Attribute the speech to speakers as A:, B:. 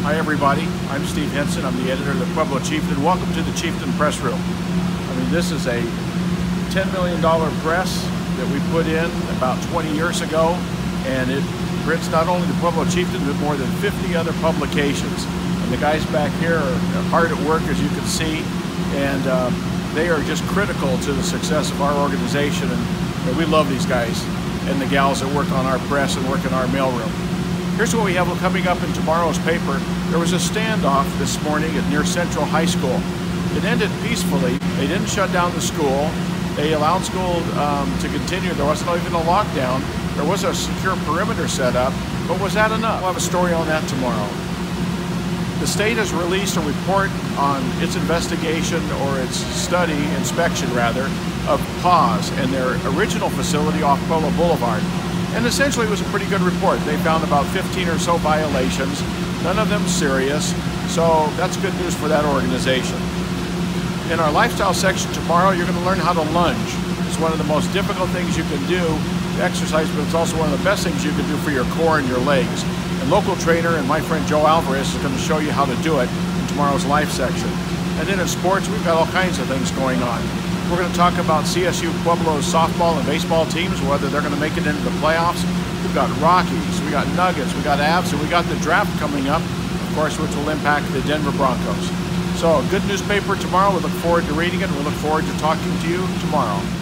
A: Hi everybody, I'm Steve Henson. I'm the editor of the Pueblo Chieftain. Welcome to the Chieftain Press Room. I mean, this is a $10 million press that we put in about 20 years ago, and it prints not only the Pueblo Chieftain but more than 50 other publications. And the guys back here are hard at work, as you can see, and they are just critical to the success of our organization, and we love these guys and the gals that work on our press and work in our mailroom. Here's what we have coming up in tomorrow's paper. There was a standoff this morning near Central High School. It ended peacefully. They didn't shut down the school. They allowed school to continue. There wasn't even a lockdown. There was a secure perimeter set up, but was that enough? We'll have a story on that tomorrow. The state has released a report on its investigation, or its inspection rather, of PAWS and their original facility off Pueblo Boulevard. And essentially it was a pretty good report. They found about 15 or so violations, none of them serious, so that's good news for that organization. In our lifestyle section tomorrow, you're going to learn how to lunge. It's one of the most difficult things you can do to exercise, but it's also one of the best things you can do for your core and your legs. And local trainer and my friend Joe Alvarez is going to show you how to do it in tomorrow's life section. And then in sports, we've got all kinds of things going on. We're going to talk about CSU Pueblo's softball and baseball teams, whether they're going to make it into the playoffs. We've got Rockies, we got Nuggets, we got Avs, and we got the draft coming up, of course, which will impact the Denver Broncos. So a good newspaper tomorrow. We look forward to reading it. We look forward to talking to you tomorrow.